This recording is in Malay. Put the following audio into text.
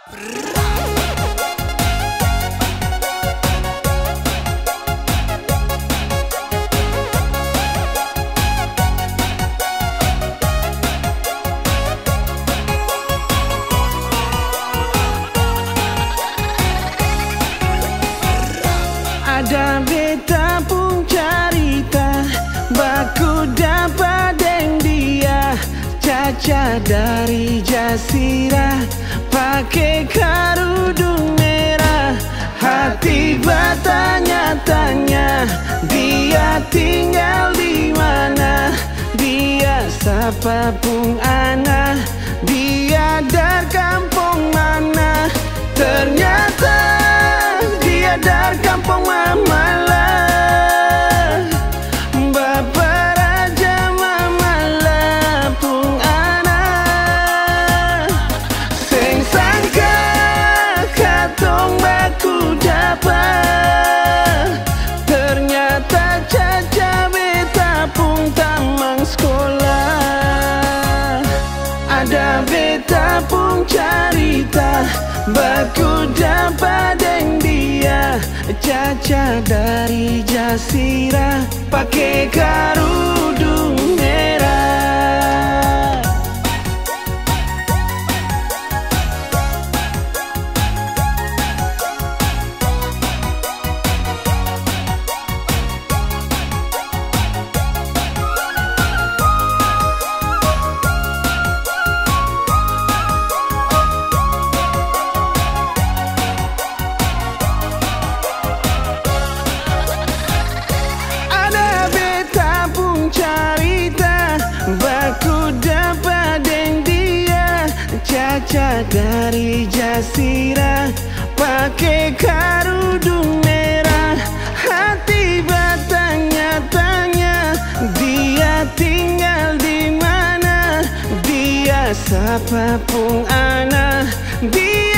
Ada beta pun cerita baku dapat deng dia, Caca dari Jasirah pakai kerudung merah. Hati bertanya-tanya dia tinggal di mana, dia siapa pun ana, dia dari kampung mana. Ternyata dia dari kampung Mamalah, Bapa Raja Mamalah pun ana. Sing sangka katong baku dapat, ternyata Caca beta pun tamang sekolah. Ada beta pun cerita baku dapat deng dia, Caca dari Jasirah pakai kerudung merah. Baku dapat deng dia, Caca dari Jasirah pakai kerudung merah. Hati bertanya-tanya dia tinggal di mana, dia siapa pun ana, dia